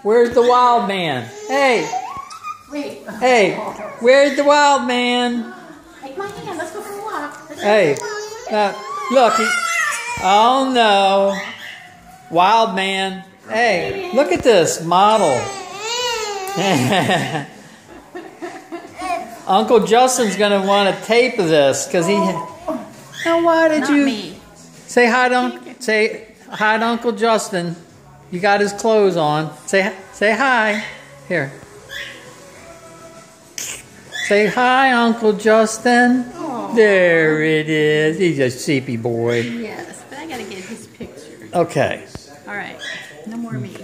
Where's the wild man? Hey. Wait. Hey. Where's the wild man? Take my hand. Let's go for a walk. Hey. Look. Oh no. Wild man. Hey. Look at this model. Uncle Justin's gonna want a tape of this because he. Now why did you say hi to Uncle Justin? You got his clothes on. Say hi. Here. Say hi, Uncle Justin. Aww. There it is. He's a sleepy boy. Yes, but I gotta get his picture. Okay. All right. No more me.